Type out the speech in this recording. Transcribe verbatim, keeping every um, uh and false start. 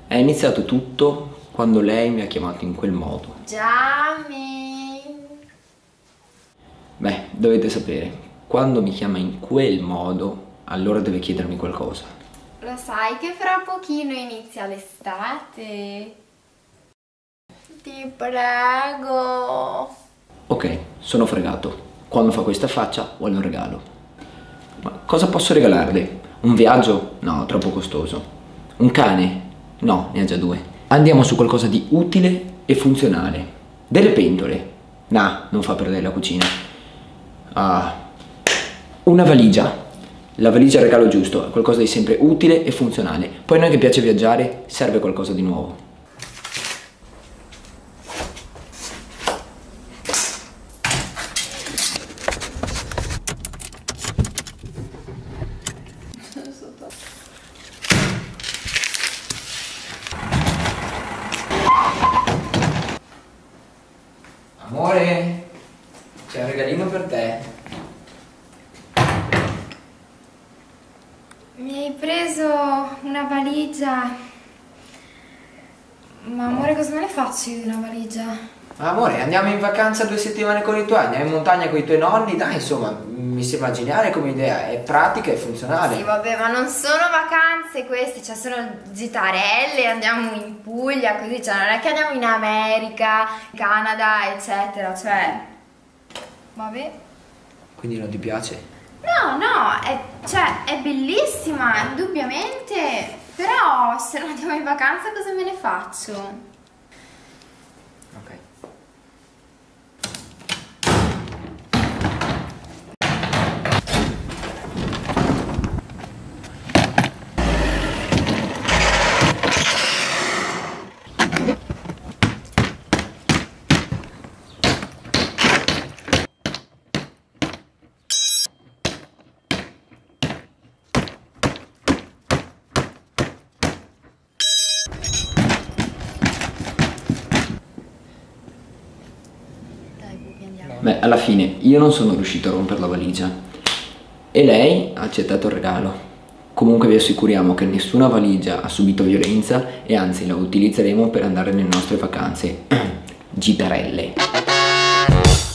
È iniziato tutto quando lei mi ha chiamato in quel modo. Gianni! Beh, dovete sapere, quando mi chiama in quel modo, allora deve chiedermi qualcosa. Lo sai che fra pochino inizia l'estate? Ti prego! Ok, sono fregato. Quando fa questa faccia vuole un regalo. Ma cosa posso regalarle? Un viaggio? No, troppo costoso. Un cane? No, ne ha già due. Andiamo su qualcosa di utile e funzionale. Delle pentole? Nah, non fa per lei la cucina. Ah, una valigia. La valigia è il regalo giusto, è qualcosa di sempre utile e funzionale. Poi a noi che piace viaggiare serve qualcosa di nuovo. Amore, c'è un regalino per te. Mi hai preso una valigia. Ma amore, cosa me ne faccio io di una valigia? Amore, andiamo in vacanza due settimane con i tuoi, andiamo in montagna con i tuoi nonni, dai, insomma, mi sembra geniale come idea, è pratica e funzionale. Sì, vabbè, ma non sono vacanze queste, cioè sono gitarelle, andiamo in Puglia, così, cioè non è che andiamo in America, Canada, eccetera, cioè... Vabbè. Quindi non ti piace? No, no, è, cioè, è bellissima, indubbiamente, però se non andiamo in vacanza cosa me ne faccio? Ok. Beh, alla fine io non sono riuscito a rompere la valigia e lei ha accettato il regalo. Comunque vi assicuriamo che nessuna valigia ha subito violenza e anzi la utilizzeremo per andare nelle nostre vacanze gitarelle.